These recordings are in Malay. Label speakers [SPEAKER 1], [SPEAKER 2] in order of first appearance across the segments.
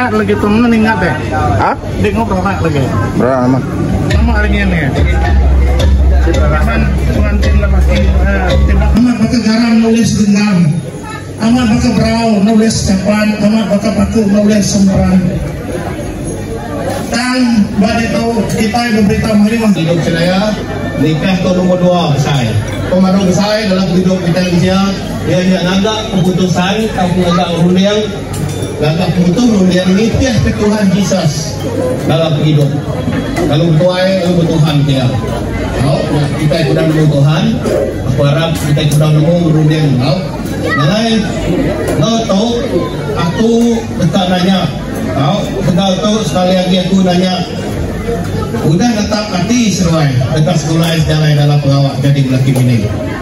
[SPEAKER 1] berat lagi tuh mengingat deh.
[SPEAKER 2] Ah?
[SPEAKER 1] Dia ngobrol lagi.
[SPEAKER 2] Berapa lama?
[SPEAKER 1] Sama lagi ini. Aman pengantin lagi tembak. Amat pakai garam nulis dendam. Amat pakai berau nulis kapan. Amat pakai paku nulis sembaran. Tang badai tahu kita memberitahu harimau hidup saya nikah tahun nomor 2 saya. Pemandu saya dalam hidup kita Indonesia dia hanya naga keputusan kamu naga rundiang naga keputus rundiang nitiah ke Tuhan Yesus dalam hidup. Kalau tuai kalau Tuhan dia. Kalau kita sudah nemu Tuhan, aku harap kita sudah nemu rundiang. Kalau yang lain, no tahu aku dekat nanya. Kau tegal tu sekali lagi aku nanya. Udah tetap hati seruai dekat sekolah sejalan dalam pengawal jadi lelaki bini.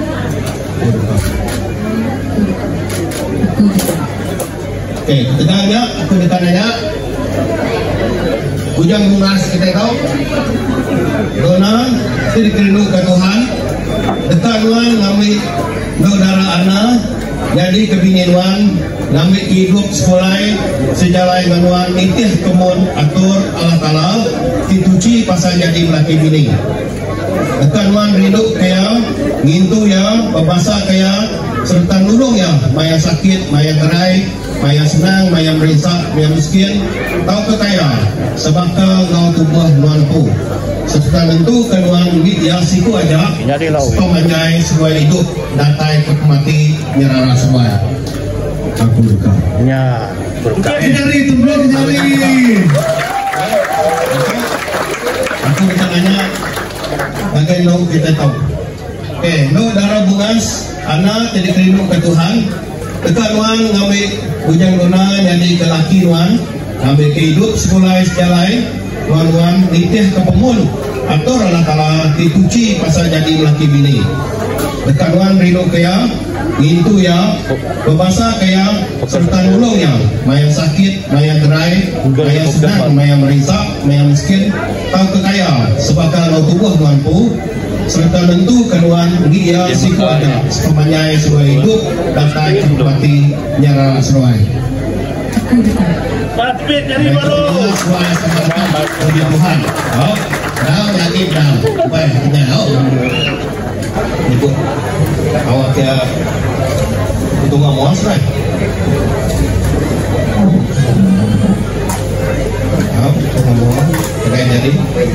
[SPEAKER 1] Oke, ketegangannya aku dekat nanya. Ujang bungas kita tahu. Dona dikerindu ke Tuhan. Dekat Tuhan ngambil saudara anak jadi kebinian ngambil hidup sekolah sejalan dengan nitih kemun atur Allah Ta'ala dituci pasal jadi lelaki bini. Dekat Tuhan rindu kaya ngintu ya babasa kaya serta nulung ya maya sakit maya gerai maya senang maya merisak maya miskin tahu kekaya sebab ke ngau tubuh nuanku serta tentu kenuan ya siku aja pemanjai sebuah hidup datai kemati nyerara semua. Aku buka.
[SPEAKER 2] Ya, buka.
[SPEAKER 1] Dari itu belum dari. Aku kita nanya, bagaimana kita tahu? No darah bungas, anak jadi kerindu ke Tuhan. Dekat Tuhan ngambil ujang dona jadi kelaki Tuhan, ngambil kehidup sekolah sejalan, Tuhan nitih ke pemun. Atau Allah Ta'ala dituci pasal jadi lelaki bini. Dekat Tuhan rindu kaya itu ya berbahasa kaya serta nulung ya maya sakit, maya gerai, maya senang, maya merisak, maya miskin tahu kekaya sebab kalau tubuh mampu serta tentu kenuan dia siku ada semuanya sesuai hidup datai kembali nyara sesuai. Tapi dari baru sesuai sama Tuhan. Oh, dah lagi dah. Baik, dah. Ibu awak ya itu nggak mau asrai itu nggak mau kayak jadi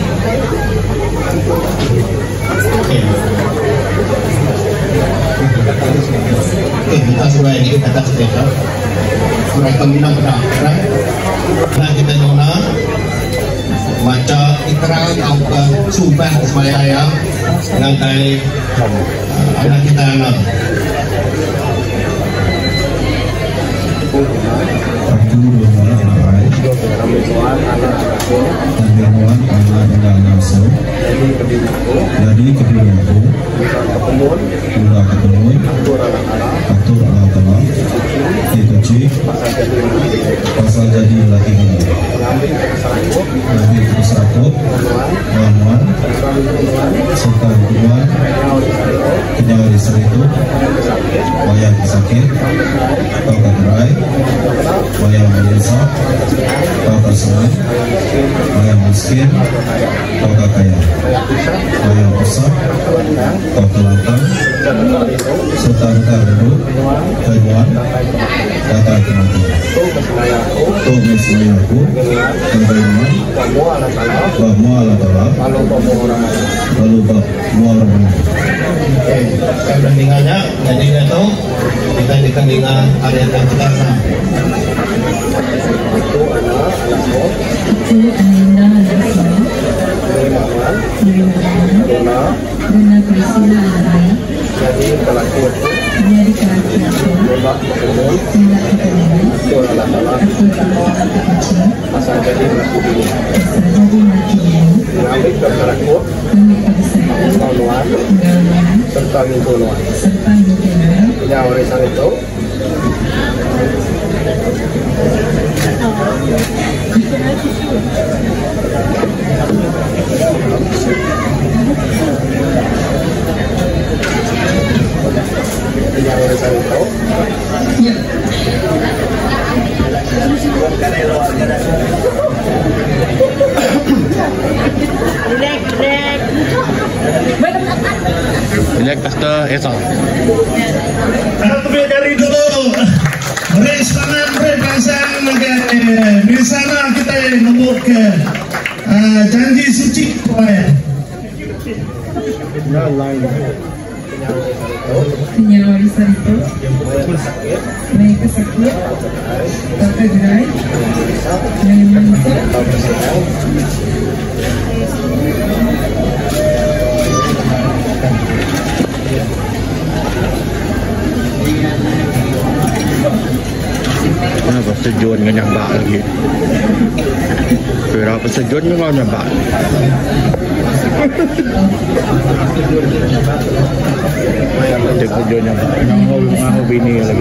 [SPEAKER 1] kita sudah ini kata cerita sudah kembali pada nah kita nona baca ikrar atau ke sumpah sebagai ayah ngantai anak kita anak.
[SPEAKER 3] Aku bermohon baik dan bermohon Allah tidak nafsu dari kedirianku pula ketemu atur Allah Ta'ala dituci pasal jadi laki ini Nabi tersakut ramuan serta hukuman kenyawari seritu wayang sakit atau kegerai wayang menyesak atau tersenang wayang miskin atau kaya wayang pesak atau telantang serta engkau duduk keluar kata kematian tumis layaku kebaikan bahwa Allah Ta'ala lalu bahwa orang
[SPEAKER 1] saya bandingannya jadi nggak tahu kita dikandingan area yang pertama itu jadi pelaku jadi kaki-kaki tidak ketemu asal jadi laki tersangkut pengaluan serta lingkungan punya warisan itu punya warisan itu
[SPEAKER 2] Pastor Esok.
[SPEAKER 4] Tapi dari dulu Restoran berkasang di sana kita nemu ke janji suci
[SPEAKER 5] Penyawa warisan itu mereka sakit tak gerai dengan manusia
[SPEAKER 2] Kenapa sejun dengan nyambak lagi? Kenapa sejun dengan nyambak? Dia sejun nyambak. Ngahu bini lagi.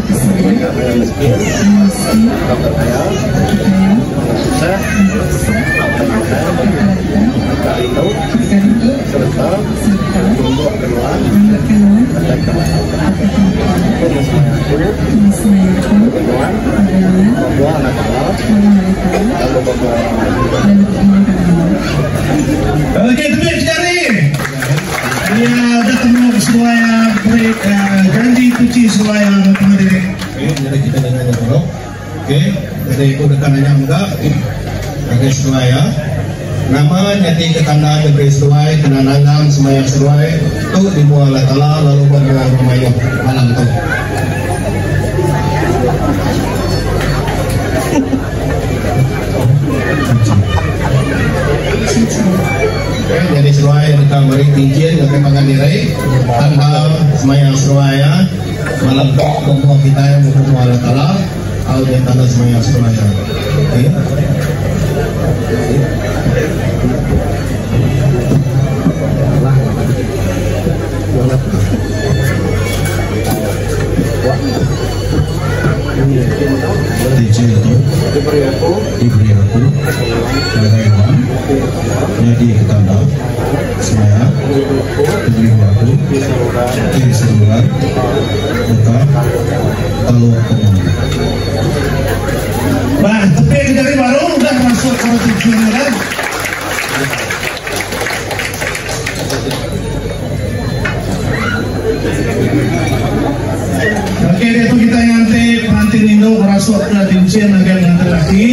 [SPEAKER 4] Oke, teman cari. Dia datang semua yang janji suci semua yang pendidik.
[SPEAKER 1] Jadi kita dengan dulu. Oke, jadi itu dekanannya enggak. Oke, semua ya. Nama nyati ketanda debri seruai kena nangang semayang seruai tu dimual Allah lalu berdoa rumayah malam tu. Jadi seruai dekat beri cincin dekat pangan diri tanda semayang seruai ya malam tu berdoa kita yang berdoa Allah atau dia tanda semayang seruai ya. Oke.
[SPEAKER 3] TC itu diberi aku hewan jadi ketanda saya diberi aku kiri seluar buka kalau kemana
[SPEAKER 4] Bah, tapi dari baru udah masuk ke tujuan kan? Oke, itu kita nanti pengantin Indo merasuk ke cincin agar nanti lagi.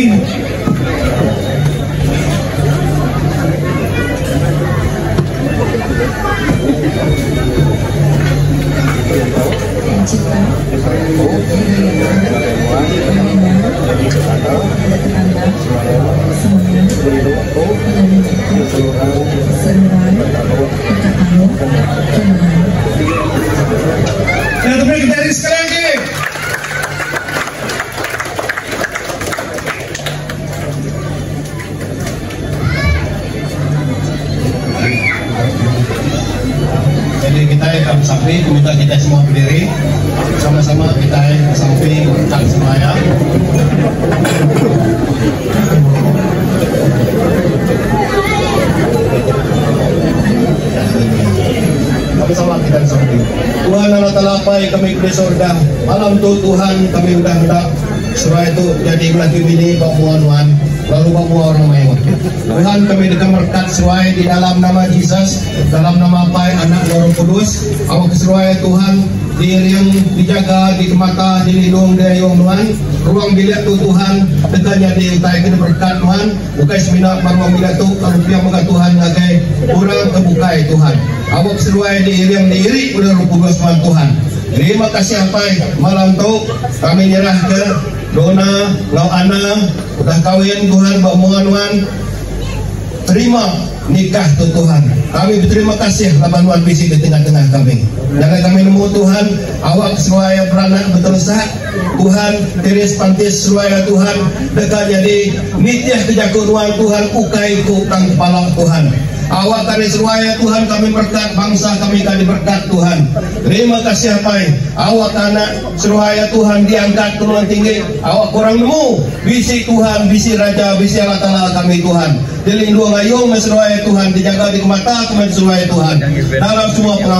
[SPEAKER 4] Ya, tapi kita dari sekarang ke.
[SPEAKER 1] Jadi kita akan samping, minta kita semua berdiri sama-sama kita samping tak semaya. Sama-sama kita samping. Tuhan Allah talapai kami ke surga. Malam tu Tuhan kami udah hendak surah itu jadi lagi bini bamuan-wan lalu bamuan orang main. Tuhan kami dekat berkat seruai di dalam nama Yesus, dalam nama Pai, Anak, Roh Kudus. Awak seruai Tuhan diri yang dijaga, di mata, dilindung dari Tuhan. Ruang bilik tu Tuhan dekatnya di utai kita berkat Tuhan. Bukai semina ruang bilik tu kalau pihak muka Tuhan ngakai kurang kebukai Tuhan. Awak seruai diri yang diri udah Roh Kudus Tuhan. Terima kasih apa malam tu kami nyerah ke Dona, Lau Ana, udah kawin Tuhan, bamuan-wan. Terima nikah tu Tuhan. Kami berterima kasih labanuan bisi di tengah-tengah kami. Jangan kami nemu Tuhan, awak seruaya beranak berterusak. Tuhan, tiris pantis seruaya Tuhan. Dekat jadi nitiah kejakuan Tuhan, ukai ku tang kepala Tuhan. Awak kami seruaya Tuhan, kami berkat bangsa kami berkat Tuhan. Terima kasih apa awak anak seruaya Tuhan diangkat turun tinggi. Awak kurang nemu bisi Tuhan, bisi Raja, bisi Allah Ta'ala kami Tuhan. Dilindung ayung seruaya Tuhan, dijaga di mata kami seruaya Tuhan. Dalam semua pengawal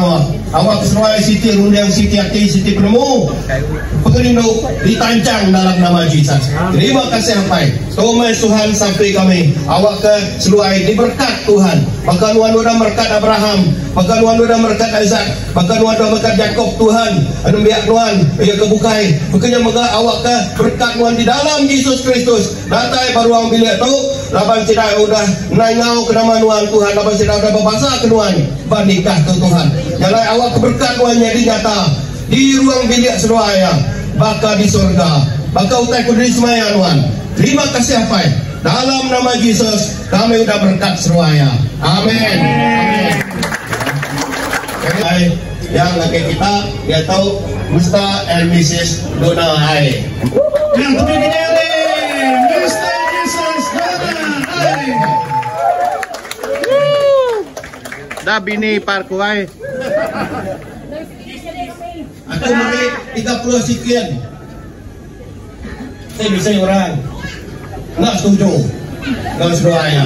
[SPEAKER 1] awak seruai Siti Rundang, Siti Ati, Siti Penemu pengerinduk ditancang dalam nama Yesus. Terima kasih Apai. Tuhan Tuhan sampai kami awak ke seluai diberkat Tuhan. Bahkan Tuhan berkat Abraham, bahkan Tuhan berkat Isaac, bahkan Tuhan berkat Yakob Tuhan. Anu biak Tuhan ia kebukai. Bukannya megah awak ke berkat Tuhan di dalam Yesus Kristus. Datai baru orang bilik tu laban tidak udah naingau ke nama Tuhan, laban tidak udah berbahasa ke Tuhan, bernikah ke Tuhan. Jalan awak keberkat Tuhan jadi nyata di ruang bilik seruaya, bakal di surga, bakal utai kudri semaya Tuhan. Terima kasih Apai. Dalam nama Yesus kami udah berkat seruaya. Amin. Amin. Yang lagi kita dia tahu Mr. and Mrs. Dona Hai.
[SPEAKER 4] Yang terpilih Mr. and Mrs. Dona Hai.
[SPEAKER 2] Dah bini parkuai.
[SPEAKER 1] Aku beri 30 sekian. Saya bisa orang nggak setuju. Nggak seruaya.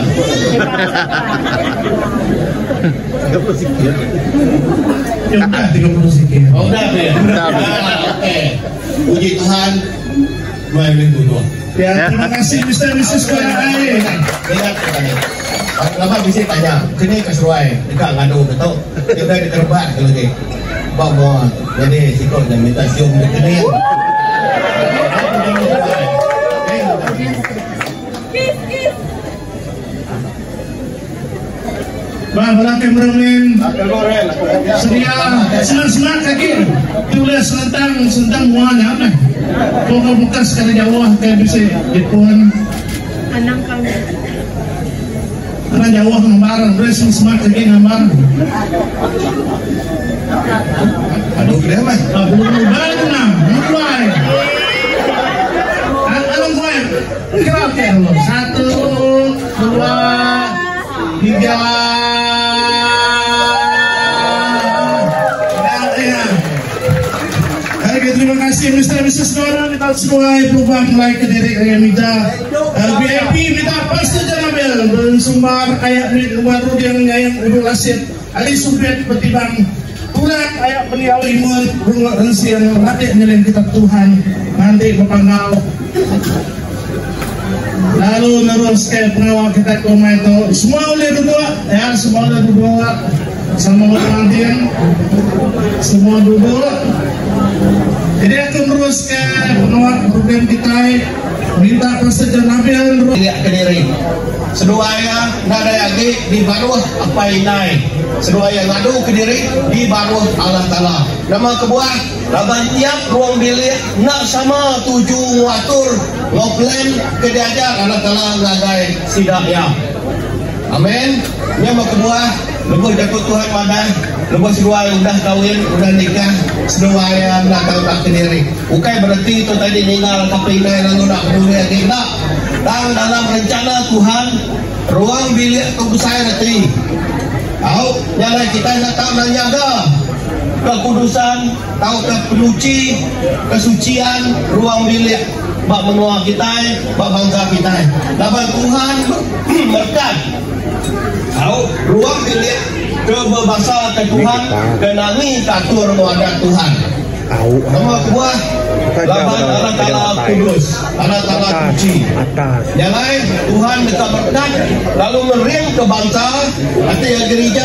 [SPEAKER 2] 30 sekian.
[SPEAKER 4] Ya udah 30 sekian.
[SPEAKER 1] Oh udah ya. Oke. Puji Tuhan. Main dulu.
[SPEAKER 4] Ya, terima kasih Mr. and Mrs. Dona Hai.
[SPEAKER 1] Ingat katanya. Lama bisa tanya. Kini keseruai. Dekat ngadu betul. Dia udah diterbat kalau ni. Bawa. Jadi sikap dan minta cium dia kini.
[SPEAKER 4] Bahala kameramen sedia senang kaki tulis sentang muanya apa kau bekas karena Jawa kayak bisa Jepun
[SPEAKER 5] Anang kami.
[SPEAKER 4] karena Jawa ngambaran dressing smart kaki ngambaran
[SPEAKER 1] Aduh gede mas.
[SPEAKER 4] belum balik nah mulai alam gue kerap ya dulu 1 2 3 terima kasih Mr. and Mrs. Dona. Kita semua perubahan mulai ke diri kaya minta VIP minta pasti jangan bel bersumbar kayak baru yang ngayang udul asyik ali sumpit petibang pulang kayak beliau imun rumah rensian nanti nyelin kita Tuhan nanti berpanggal lalu terus ke pengawal kita koma itu semua boleh duduk ya semua boleh duduk sama orang semua duduk. Jadi aku terus ke pengawal program kita minta persetujuan ambil
[SPEAKER 1] Lihat ke diri. Seduaya nada lagi di baruh apa inai. Seduaya ngadu ke diri di baruh Allah Ta'ala. Nama kebuah laban tiap ruang bilik nak sama tuju ngatur ngoplan ke diajar Allah Ta'ala ngagai sidaknya. Amin. Nama kebuah lepas jatuh Tuhan madan. Lepas seruai udah kawin, udah nikah, seruai nak tahu tak sendiri. Bukan berarti itu tadi ninggal kapinai lalu nak peduli lagi tak. Dan dalam rencana Tuhan, ruang bilik itu besar nanti. Tahu, nyala kita nak tahu dan jaga kekudusan, tahu ke penyuci, kesucian ruang bilik. Bak menua kita, bak bangsa kita. Dapat Tuhan berkat. Tahu, ruang bilik kebebasan ke Tuhan kenangi katur wadah Tuhan. Nama kuah laban Allah Ta'ala kudus, Allah Ta'ala suci. Yang lain Tuhan dekat berkat lalu meriang ke bangsa artinya gereja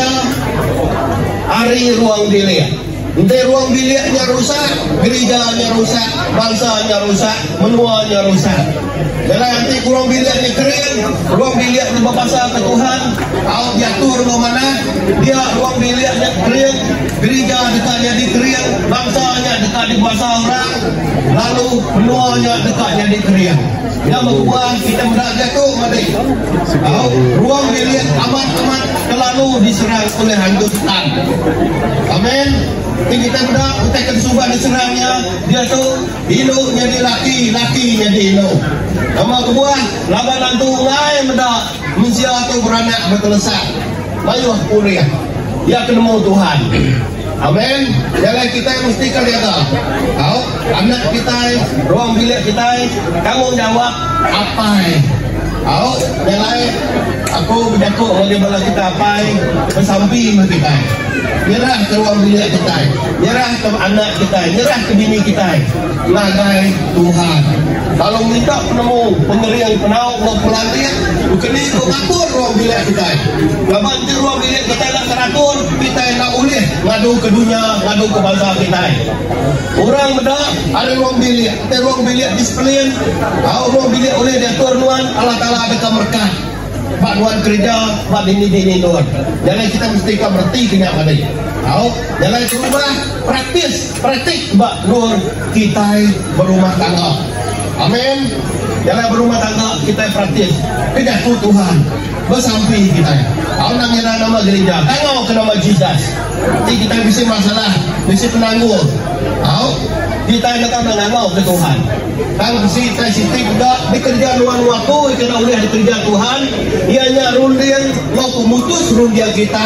[SPEAKER 1] hari ruang bilik. Nanti ruang biliknya rusak, gerejanya rusak, bangsanya rusak, menuanya rusak. Jadi nanti ruang biliknya kering, ruang biliknya berbahasa ke Tuhan, awak diatur ke mana, dia ruang biliknya kering, gereja dekatnya di kering, bangsanya dekat di bahasa orang, lalu menuanya dekatnya di kering. Yang membuat kita berada jatuh mati. Ruang bilik amat-amat terlalu diserang oleh hantu setan. Amin. Ini kita muda, kita kesubuhan diserangnya, dia tu hilo jadi laki, laki jadi hilo. Nama kebuah, laban nantu lain muda, manusia tu beranak berkelesat. Mayuh kuliah, dia ketemu Tuhan. Amin. Jadi kita mesti kelihatan. Tahu, anak kita, ruang bilik kita, kamu jawab apa? Tahu, yang lain, aku berjakut oleh bala kita apa? Bersampi kita. nyerah ke ruang bilik kita, nyerah ke anak kita, nyerah ke bini kita, lagai Tuhan. Kalau minta penemu pengerian penau mau pelantian, bukan itu atur ruang bilik kita. Laban di ruang bilik kita nak teratur, kita nak ulih ngadu ke dunia, ngadu ke bangsa kita. Orang beda ada ruang bilik, kita ruang bilik disiplin, ruang bilik oleh diatur nuan Allah Taala ada kemerkah. Pak nuan kerja, pak ini nuan. Jangan kita mesti berarti kenyak badai. Jangan berubah praktik bak nuan kita berumah tangga. Amin. Jangan berumah tangga kita praktis. Kejaku Tuhan bersampi kita. Nak ngira nama gereja, tangau ke nama Jesus. Nanti kita bisa masalah, bisa penanggung. Kita nak menangau ke Tuhan. Kalau kita siti juga dikerja luar waktu, kita boleh dikerja Tuhan. Ianya rundian mau pemutus rundian kita.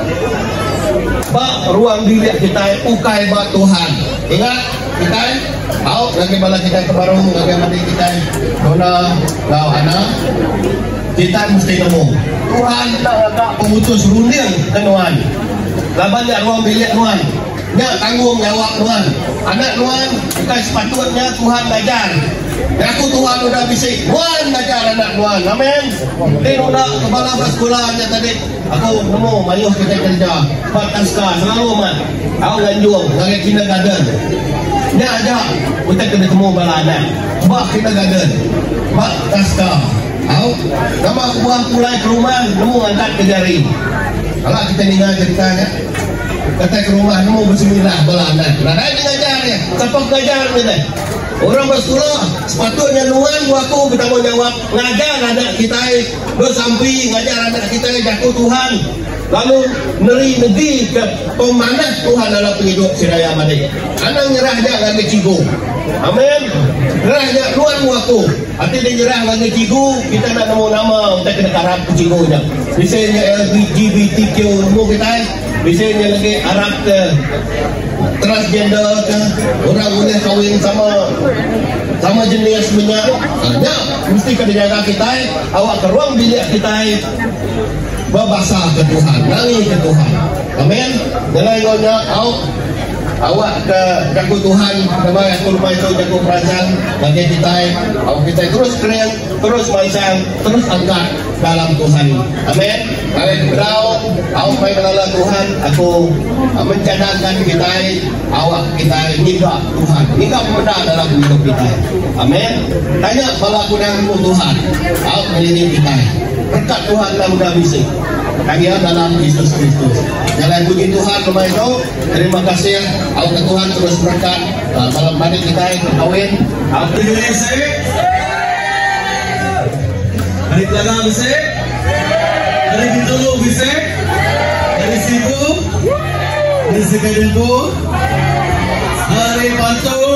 [SPEAKER 1] Bak ruang bilik kita ukai bak Tuhan. Ingat kita, bagaimana kita kebaru, bagaimana kita dona lau anak, kita mesti nemu Tuhan tak pemutus rundian tenuan. Laban ya ruang bilik nuan. Nya tanggung jawab Tuhan. Anak Tuhan, kita sepatutnya Tuhan ngajar. Aku Tuhan udah bisik, Tuhan ngajar anak Tuhan. Amin. Ini udah kepala sekolahnya tadi. Aku nemu mayuh kita kerja. Pak Taska selalu mat. Aku ganjung, ngagak kindergarten. Nya aja, kita kena temu balana. Pak kindergarten. Pak Taska. Nama buah pulai ke rumah, nemu angkat ke jari. Kalau kita dengar ceritanya. Kata ke rumah nemu bersemilah belanda. Nah, dia ngajarnya. Siapa ngajar kita? Orang bersekolah sepatutnya nuan aku kita mau jawab ngajar anak kita bersampi, ngajar anak kita jaku Tuhan. Lalu neri negeri ke pemanah Tuhan dalam hidup siraya madi. Anak nyerahnya ngangge cigo. Amin. Nyerahnya nuan aku. Arti dia nyerah ngangge cigo, kita nak nemu nama kita kena karap cigo nya. Misalnya LGBTQ nemu kita. Misalnya lagi Arab ke transgender ke orang boleh kahwin sama jenis minyak. Mesti kena jaga kita. Awak ke ruang bilik kita berbahasa ke Tuhan, nangis ke Tuhan. Amin. Jangan ngonya awak ke jago Tuhan, nama aku rumah itu jago perasaan bagi kita. Awak kita terus keren, terus mancang, terus angkat dalam Tuhan. Amin. Kalian berau, awak main dalam Tuhan. Aku mencadangkan kita, awak kita hingga Tuhan, hingga benda dalam hidup kita. Amin. Tanya bala kunang Tuhan, awak melindungi kita. Berkat Tuhan tak mudah bisik. Kami dalam Yesus Kristus. Jalan puji Tuhan rumah itu. Terima kasih. Awak Tuhan terus berkat. Malam hari kita kawin. Awak Indonesia. Hari Telaga bisik. Hari Bintulu bisik. Hari Sibu. Hari Sekadengku. Hari Pantu.